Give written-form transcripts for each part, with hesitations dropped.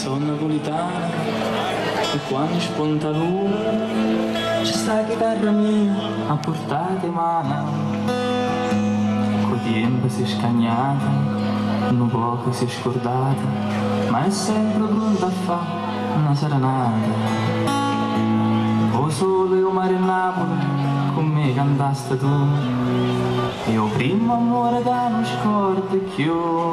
sono napolitano e quando spunta l'una c'è sta chitarra mia a portata in mano. Col tempo si è scagnata, un poco si è scordata, ma è sempre pronta a fare una serenata. O sole o mare in Napoli, con me cantaste tu, io primo amore che non scordo più.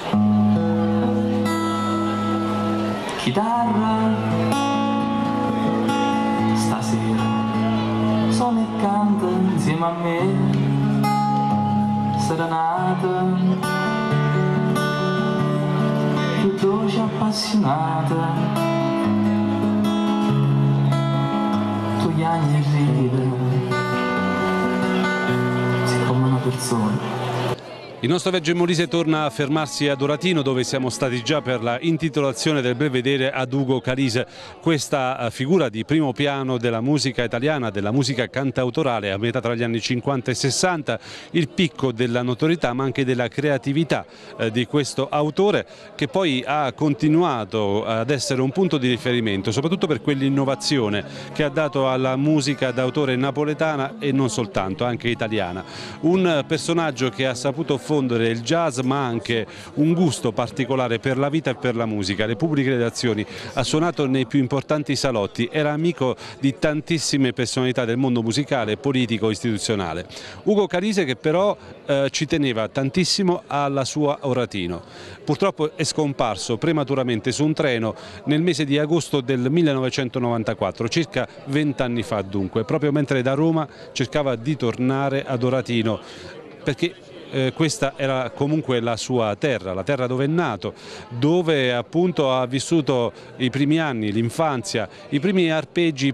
Chitarra, stasera suona e canta insieme a me, serenata, più dolce e appassionata, tu gli anni ride, sei come una persona. Il nostro viaggio in Molise torna a fermarsi ad Oratino, dove siamo stati già per la intitolazione del Belvedere ad Ugo Calise, questa figura di primo piano della musica italiana, della musica cantautorale a metà tra gli anni 50 e 60, il picco della notorietà ma anche della creatività di questo autore, che poi ha continuato ad essere un punto di riferimento, soprattutto per quell'innovazione che ha dato alla musica d'autore napoletana e non soltanto, anche italiana. Un personaggio che ha saputo fondere il jazz ma anche un gusto particolare per la vita e per la musica, le pubbliche redazioni, ha suonato nei più importanti salotti, era amico di tantissime personalità del mondo musicale, politico, istituzionale. Ugo Calise che però ci teneva tantissimo alla sua Oratino. Purtroppo è scomparso prematuramente su un treno nel mese di agosto del 1994, circa 20 anni fa dunque, proprio mentre da Roma cercava di tornare ad Oratino, perché questa era comunque la sua terra, la terra dove è nato, dove appunto ha vissuto i primi anni, l'infanzia, i primi arpeggi,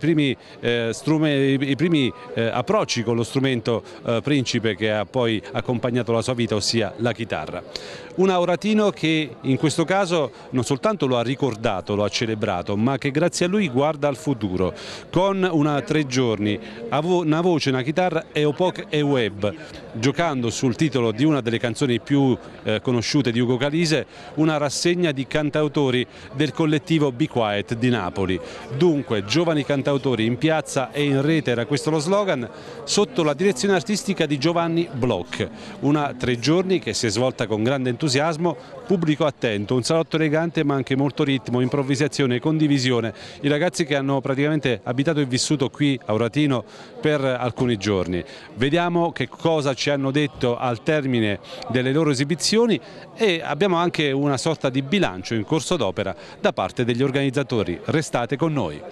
i primi approcci con lo strumento principe che ha poi accompagnato la sua vita, ossia la chitarra. Un Oratino che in questo caso non soltanto lo ha ricordato, lo ha celebrato, ma che grazie a lui guarda al futuro, con una 3 giorni, una voce, una chitarra, Epoch e Web, giocando sul titolo di una delle canzoni più conosciute di Ugo Calise, una rassegna di cantautori del collettivo Be Quiet di Napoli. Dunque, giovani cantautori in piazza e in rete, era questo lo slogan, sotto la direzione artistica di Giovanni Bloch. Una 3 giorni che si è svolta con grande entusiasmo, pubblico attento, un salotto elegante ma anche molto ritmo, improvvisazione, condivisione. I ragazzi che hanno praticamente abitato e vissuto qui a Oratino per alcuni giorni. Vediamo che cosa ci hanno detto al termine delle loro esibizioni e abbiamo anche una sorta di bilancio in corso d'opera da parte degli organizzatori. Restate con noi.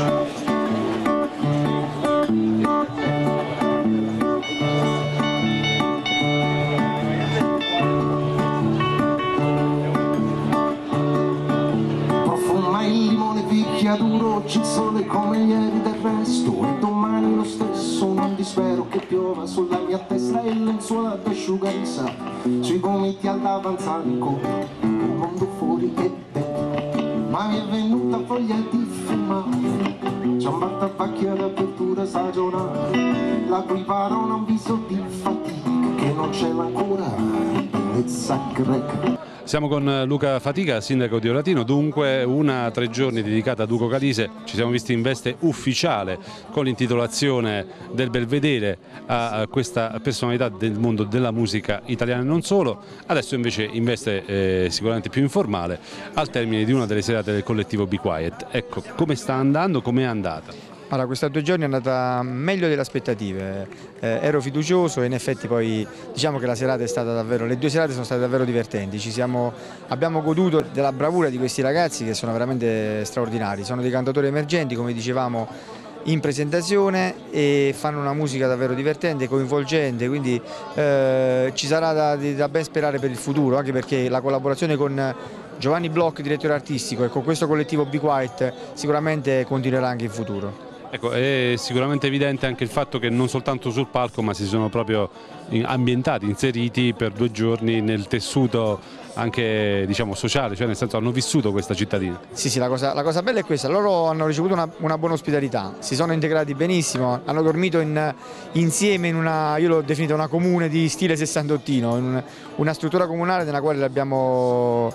Duro, oggi il sole come ieri del resto e domani lo stesso, non dispero che piova sulla mia testa e il lenzuolato asciugarisa sui gomiti all'avanzare incontro un mondo fuori e dentro, ma mi è venuta voglia di fumare, ciambata pacchia d'apertura stagionale, la cui parola un viso di fatica che non c'è ancora bellezza greca. Siamo con Luca Fatica, sindaco di Oratino, dunque una 3 giorni dedicata ad Ugo Calise. Ci siamo visti in veste ufficiale con l'intitolazione del Belvedere a questa personalità del mondo della musica italiana e non solo, adesso invece in veste sicuramente più informale al termine di una delle serate del collettivo Be Quiet. Ecco, come sta andando, come è andata? Allora, questi 2 giorni è andata meglio delle aspettative, ero fiducioso e in effetti poi diciamo che la serata è stata davvero, le 2 serate sono state davvero divertenti, abbiamo goduto della bravura di questi ragazzi che sono veramente straordinari, sono dei cantatori emergenti come dicevamo in presentazione e fanno una musica davvero divertente, coinvolgente, quindi ci sarà da ben sperare per il futuro, anche perché la collaborazione con Giovanni Bloch, direttore artistico, e con questo collettivo Be Quiet sicuramente continuerà anche in futuro. Ecco, è sicuramente evidente anche il fatto che non soltanto sul palco ma si sono proprio ambientati, inseriti per 2 giorni nel tessuto anche diciamo sociale, cioè nel senso hanno vissuto questa cittadina. Sì, la cosa bella è questa, loro hanno ricevuto una buona ospitalità, si sono integrati benissimo, hanno dormito insieme in io l'ho definita una comune di stile sessantottino, una struttura comunale nella quale li abbiamo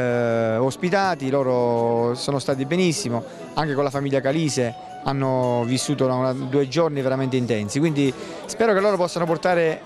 ospitati, loro sono stati benissimo, anche con la famiglia Calise hanno vissuto 2 giorni veramente intensi, quindi spero che loro possano portare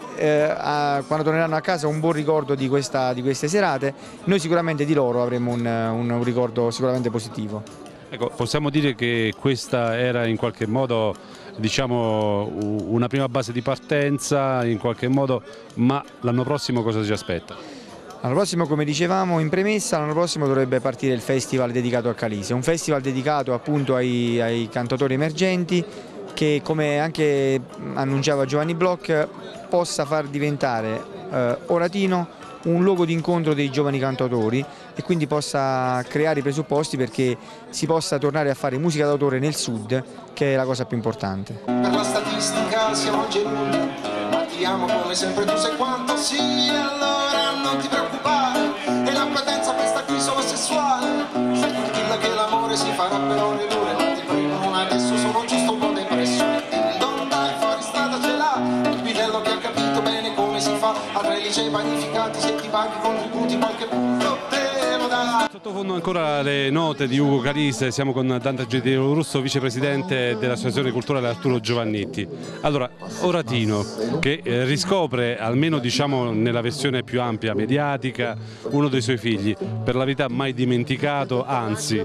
quando torneranno a casa un buon ricordo di queste serate. Noi sicuramente di loro avremo un ricordo sicuramente positivo. Ecco, possiamo dire che questa era in qualche modo, diciamo, una prima base di partenza in qualche modo, ma l'anno prossimo cosa ci aspetta? L'anno prossimo, come dicevamo in premessa, l'anno prossimo dovrebbe partire il festival dedicato a Calise, un festival dedicato appunto ai cantautori emergenti che, come anche annunciava Giovanni Bloch, possa far diventare Oratino un luogo di incontro dei giovani cantautori e quindi possa creare i presupposti perché si possa tornare a fare musica d'autore nel sud, che è la cosa più importante. Per la statistica siamo genuini, ma ti amo come sempre, tu sai quanto sì, allora non ti preoccupare, è la potenza questa qui solo sessuale, dilla che l'amore si farà per ore e ore, ma ti prego non adesso, sono giusto un po' depresso, non dai fuori strada ce l'ha, il bidello che ha capito bene come si fa, avrai licei panificati se ti paghi contributi qualche punto te lo dà. Sottofondo ancora le note di Ugo Calise, siamo con Dante Agetiero Russo, vicepresidente dell'Associazione Culturale Arturo Giovannitti. Allora, Oratino, che riscopre, almeno diciamo nella versione più ampia mediatica, uno dei suoi figli, per la verità mai dimenticato, anzi,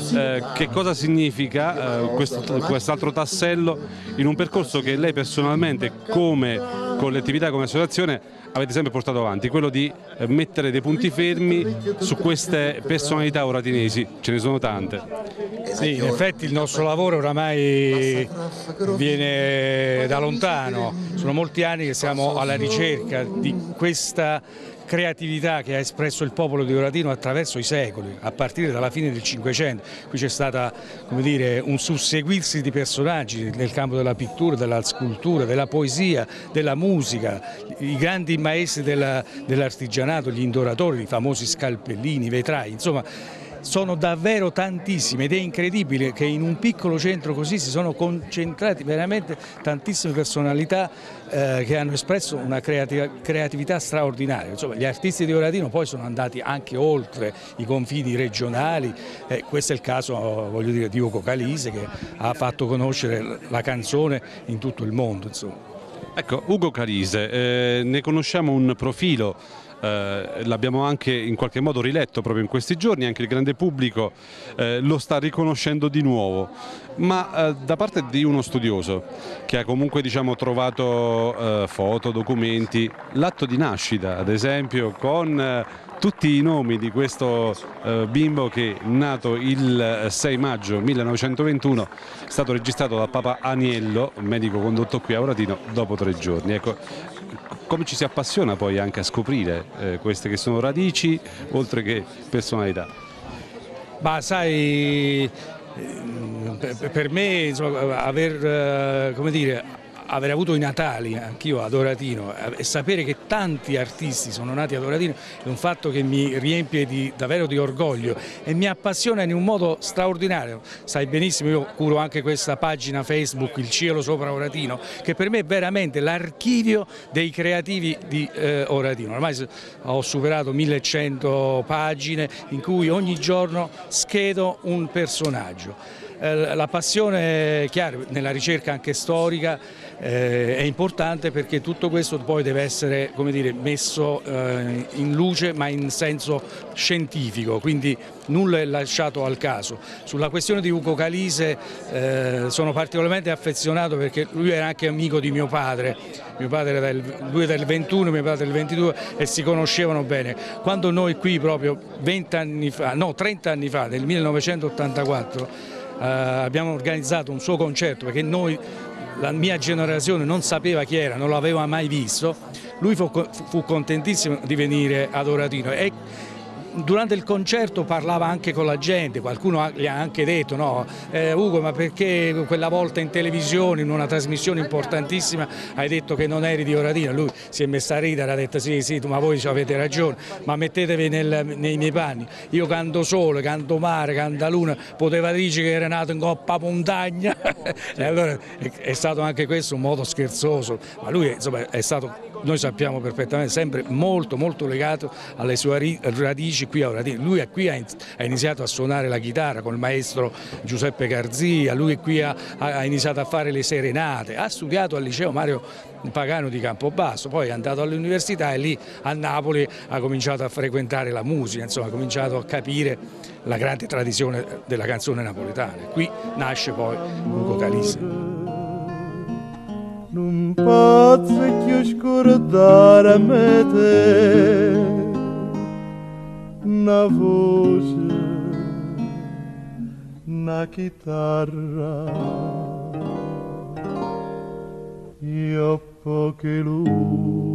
che cosa significa quest'altro tassello in un percorso che lei personalmente come collettività, come associazione avete sempre portato avanti, quello di mettere dei punti fermi su queste personalità oratinesi, ce ne sono tante. Sì, in effetti il nostro lavoro oramai viene da lontano, sono molti anni che siamo alla ricerca di questa creatività che ha espresso il popolo di Oratino attraverso i secoli, a partire dalla fine del Cinquecento. Qui c'è stata, come dire, un susseguirsi di personaggi nel campo della pittura, della scultura, della poesia, della musica, i grandi maestri dell'artigianato, gli indoratori, i famosi Scalpellini, i vetrai, insomma sono davvero tantissime ed è incredibile che in un piccolo centro così si sono concentrati veramente tantissime personalità che hanno espresso una creatività straordinaria. Insomma, gli artisti di Oratino poi sono andati anche oltre i confini regionali, questo è il caso, voglio dire, di Ugo Calise, che ha fatto conoscere la canzone in tutto il mondo. Insomma. Ecco, Ugo Calise, ne conosciamo un profilo, l'abbiamo anche in qualche modo riletto proprio in questi giorni, anche il grande pubblico lo sta riconoscendo di nuovo, ma da parte di uno studioso che ha comunque, diciamo, trovato foto, documenti, l'atto di nascita ad esempio con tutti i nomi di questo bimbo che nato il 6 maggio 1921 è stato registrato da Papa Aniello, medico condotto qui a Oratino, dopo 3 giorni. Ecco, come ci si appassiona poi anche a scoprire queste che sono radici oltre che personalità? Ma sai, per me insomma, aver avuto i Natali anch'io ad Oratino e sapere che tanti artisti sono nati ad Oratino è un fatto che mi riempie davvero di orgoglio e mi appassiona in un modo straordinario. Sai benissimo, io curo anche questa pagina Facebook, Il Cielo Sopra Oratino, che per me è veramente l'archivio dei creativi di Oratino. Ormai ho superato 1100 pagine in cui ogni giorno schedo un personaggio. La passione, chiaro, nella ricerca anche storica è importante perché tutto questo poi deve essere, come dire, messo in luce ma in senso scientifico, quindi nulla è lasciato al caso. Sulla questione di Ugo Calise sono particolarmente affezionato perché lui era anche amico di mio padre lui è del 21, mio padre del 22 e si conoscevano bene. Quando noi qui proprio 30 anni fa, nel 1984, abbiamo organizzato un suo concerto perché la mia generazione non sapeva chi era, non l'aveva mai visto, lui fu contentissimo di venire ad Oratino e durante il concerto parlava anche con la gente, qualcuno gli ha anche detto no, Ugo, ma perché quella volta in televisione, in una trasmissione importantissima, hai detto che non eri di Oratino? Lui si è messo a ridere, ha detto sì, ma voi avete ragione, ma mettetevi nei miei panni, io canto sole, canto mare, canto luna, poteva dire che era nato in coppa montagna e allora è stato anche questo un modo scherzoso, ma lui insomma è stato, noi sappiamo perfettamente, sempre molto legato alle sue radici qui a Oratino. Lui qui ha iniziato a suonare la chitarra con il maestro Giuseppe Garzia, lui qui ha iniziato a fare le serenate, ha studiato al liceo Mario Pagano di Campobasso, poi è andato all'università e lì a Napoli ha cominciato a frequentare la musica, insomma ha cominciato a capire la grande tradizione della canzone napoletana. Qui nasce poi Ugo Calise. Non posso più scordare a me te, una voce, una chitarra, io poche luci.